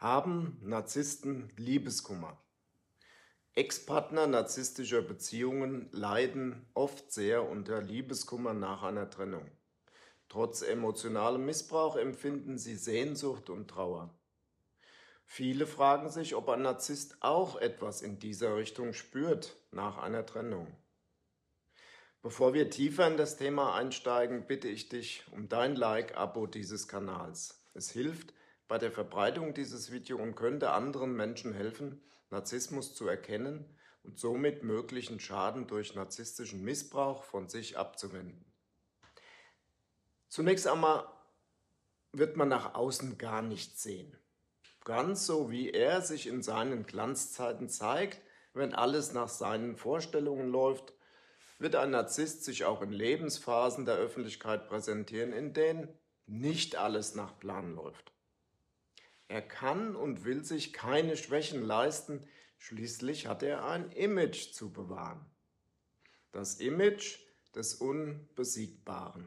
Haben Narzissten Liebeskummer? Ex-Partner narzisstischer Beziehungen leiden oft sehr unter Liebeskummer nach einer Trennung. Trotz emotionalem Missbrauch empfinden sie Sehnsucht und Trauer. Viele fragen sich, ob ein Narzisst auch etwas in dieser Richtung spürt nach einer Trennung. Bevor wir tiefer in das Thema einsteigen, bitte ich dich um dein Like-Abo dieses Kanals. Es hilft bei der Verbreitung dieses Videos und könnte anderen Menschen helfen, Narzissmus zu erkennen und somit möglichen Schaden durch narzisstischen Missbrauch von sich abzuwenden. Zunächst einmal wird man nach außen gar nichts sehen. Ganz so wie er sich in seinen Glanzzeiten zeigt, wenn alles nach seinen Vorstellungen läuft, wird ein Narzisst sich auch in Lebensphasen der Öffentlichkeit präsentieren, in denen nicht alles nach Plan läuft. Er kann und will sich keine Schwächen leisten, schließlich hat er ein Image zu bewahren. Das Image des Unbesiegbaren.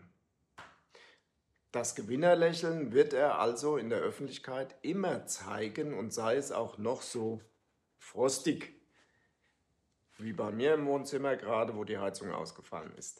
Das Gewinnerlächeln wird er also in der Öffentlichkeit immer zeigen und sei es auch noch so frostig, wie bei mir im Wohnzimmer gerade, wo die Heizung ausgefallen ist.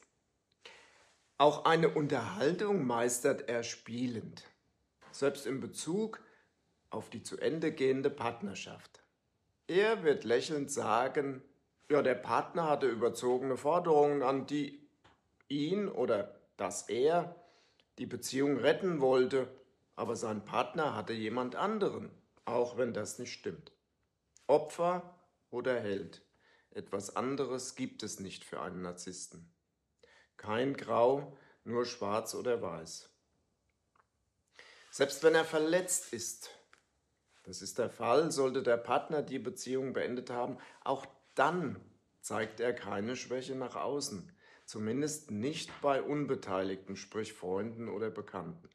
Auch eine Unterhaltung meistert er spielend, selbst in Bezug auf die zu Ende gehende Partnerschaft. Er wird lächelnd sagen, ja, der Partner hatte überzogene Forderungen an die ihn oder dass er die Beziehung retten wollte, aber sein Partner hatte jemand anderen, auch wenn das nicht stimmt. Opfer oder Held, etwas anderes gibt es nicht für einen Narzissten. Kein Grau, nur Schwarz oder Weiß. Selbst wenn er verletzt ist, das ist der Fall, sollte der Partner die Beziehung beendet haben, auch dann zeigt er keine Schwäche nach außen. Zumindest nicht bei Unbeteiligten, sprich Freunden oder Bekannten.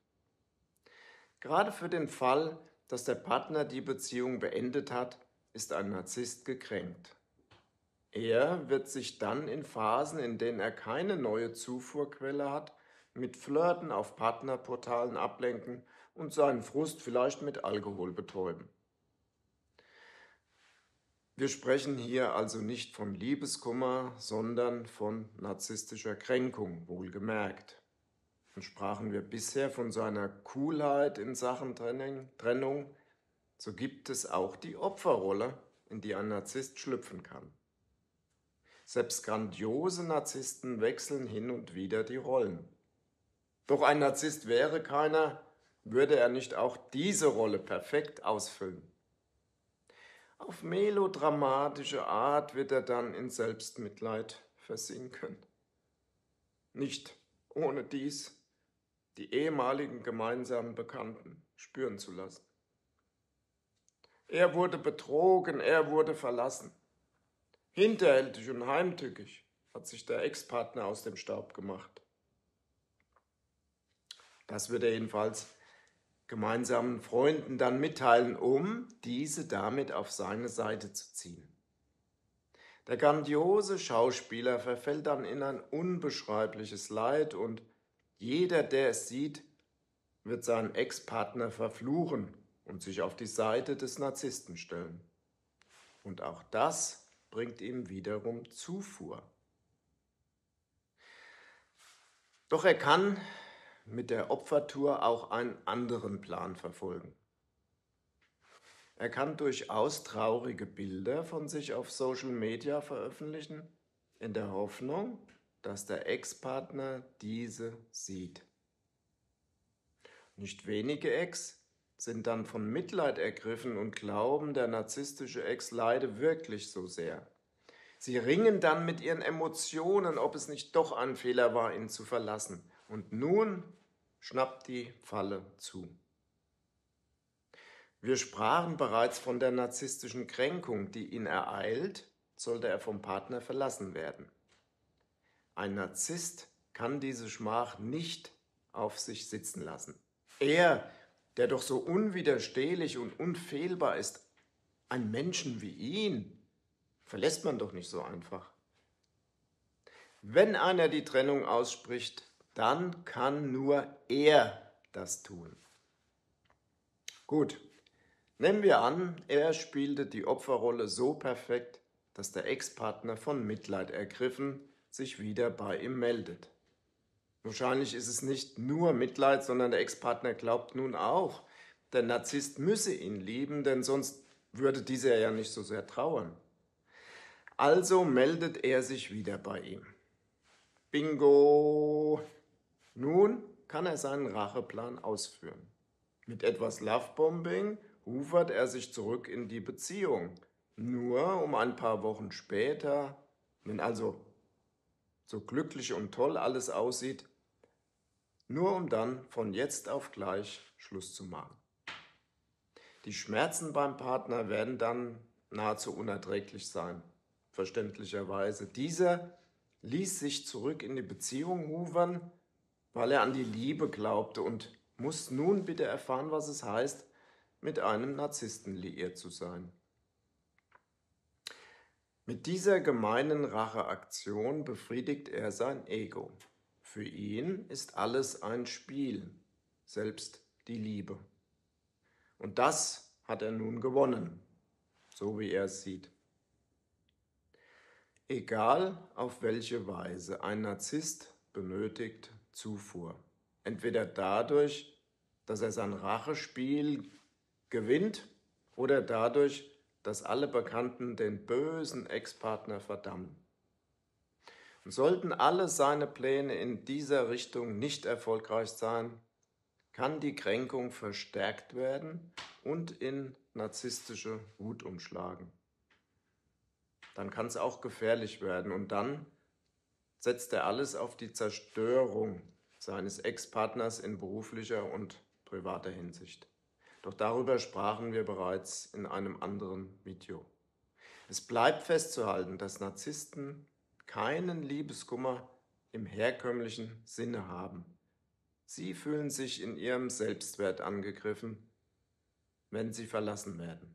Gerade für den Fall, dass der Partner die Beziehung beendet hat, ist ein Narzisst gekränkt. Er wird sich dann in Phasen, in denen er keine neue Zufuhrquelle hat, mit Flirten auf Partnerportalen ablenken und seinen Frust vielleicht mit Alkohol betäuben. Wir sprechen hier also nicht von Liebeskummer, sondern von narzisstischer Kränkung, wohlgemerkt. Und sprachen wir bisher von seiner Coolheit in Sachen Trennung, so gibt es auch die Opferrolle, in die ein Narzisst schlüpfen kann. Selbst grandiose Narzissten wechseln hin und wieder die Rollen. Doch ein Narzisst wäre keiner, würde er nicht auch diese Rolle perfekt ausfüllen. Auf melodramatische Art wird er dann in Selbstmitleid versinken. Nicht ohne dies die ehemaligen gemeinsamen Bekannten spüren zu lassen. Er wurde betrogen, er wurde verlassen. Hinterhältig und heimtückisch hat sich der Ex-Partner aus dem Staub gemacht. Das wird er jedenfalls gemeinsamen Freunden dann mitteilen, um diese damit auf seine Seite zu ziehen. Der grandiose Schauspieler verfällt dann in ein unbeschreibliches Leid und jeder, der es sieht, wird seinen Ex-Partner verfluchen und sich auf die Seite des Narzissten stellen. Und auch das bringt ihm wiederum Zufuhr. Doch er kann mit der Opfertour auch einen anderen Plan verfolgen. Er kann durchaus traurige Bilder von sich auf Social Media veröffentlichen, in der Hoffnung, dass der Ex-Partner diese sieht. Nicht wenige Ex sind dann von Mitleid ergriffen und glauben, der narzisstische Ex leide wirklich so sehr. Sie ringen dann mit ihren Emotionen, ob es nicht doch ein Fehler war, ihn zu verlassen. Und nun schnappt die Falle zu. Wir sprachen bereits von der narzisstischen Kränkung, die ihn ereilt, sollte er vom Partner verlassen werden. Ein Narzisst kann diese Schmach nicht auf sich sitzen lassen. Er, der doch so unwiderstehlich und unfehlbar ist, einen Menschen wie ihn, verlässt man doch nicht so einfach. Wenn einer die Trennung ausspricht, dann kann nur er das tun. Gut, Nehmen wir an, er spielte die Opferrolle so perfekt, dass der Ex-Partner von Mitleid ergriffen sich wieder bei ihm meldet. Wahrscheinlich ist es nicht nur Mitleid, sondern der Ex-Partner glaubt nun auch, der Narzisst müsse ihn lieben, denn sonst würde dieser ja nicht so sehr trauern. Also meldet er sich wieder bei ihm. Bingo! Nun kann er seinen Racheplan ausführen. Mit etwas Lovebombing hufert er sich zurück in die Beziehung. Nur um ein paar Wochen später, wenn also so glücklich und toll alles aussieht, nur um dann von jetzt auf gleich Schluss zu machen. Die Schmerzen beim Partner werden dann nahezu unerträglich sein, verständlicherweise. Dieser ließ sich zurück in die Beziehung huvern, weil er an die Liebe glaubte und muss nun bitte erfahren, was es heißt, mit einem Narzissten liiert zu sein. Mit dieser gemeinen Racheaktion befriedigt er sein Ego. Für ihn ist alles ein Spiel, selbst die Liebe. Und das hat er nun gewonnen, so wie er es sieht. Egal auf welche Weise, ein Narzisst benötigt Zufuhr. Entweder dadurch, dass er sein Rachespiel gewinnt oder dadurch, dass alle Bekannten den bösen Ex-Partner verdammen. Und sollten alle seine Pläne in dieser Richtung nicht erfolgreich sein, kann die Kränkung verstärkt werden und in narzisstische Wut umschlagen. Dann kann es auch gefährlich werden und dann setzt er alles auf die Zerstörung seines Ex-Partners in beruflicher und privater Hinsicht. Doch darüber sprachen wir bereits in einem anderen Video. Es bleibt festzuhalten, dass Narzissten keinen Liebeskummer im herkömmlichen Sinne haben. Sie fühlen sich in ihrem Selbstwert angegriffen, wenn sie verlassen werden.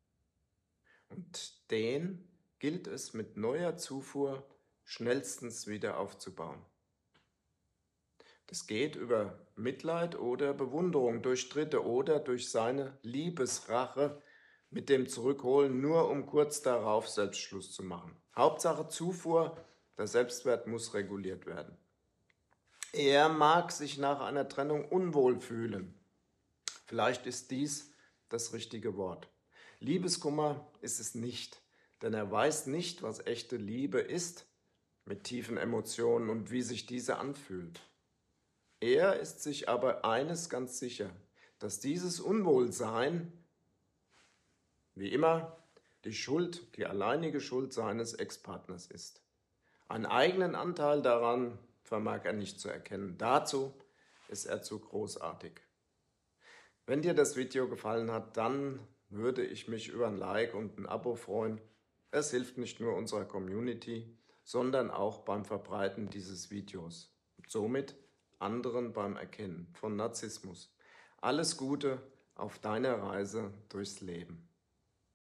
Und den gilt es mit neuer Zufuhr schnellstens wieder aufzubauen. Das geht über Mitleid oder Bewunderung durch Dritte oder durch seine Liebesrache mit dem Zurückholen, nur um kurz darauf Selbstschluss zu machen. Hauptsache Zufuhr, der Selbstwert muss reguliert werden. Er mag sich nach einer Trennung unwohl fühlen. Vielleicht ist dies das richtige Wort. Liebeskummer ist es nicht, denn er weiß nicht, was echte Liebe ist, mit tiefen Emotionen und wie sich diese anfühlt. Er ist sich aber eines ganz sicher, dass dieses Unwohlsein, wie immer, die alleinige Schuld seines Ex-Partners ist. Einen eigenen Anteil daran vermag er nicht zu erkennen. Dazu ist er zu großartig. Wenn dir das Video gefallen hat, dann würde ich mich über ein Like und ein Abo freuen. Es hilft nicht nur unserer Community, sondern auch beim Verbreiten dieses Videos. Und somit anderen beim Erkennen von Narzissmus. Alles Gute auf deiner Reise durchs Leben.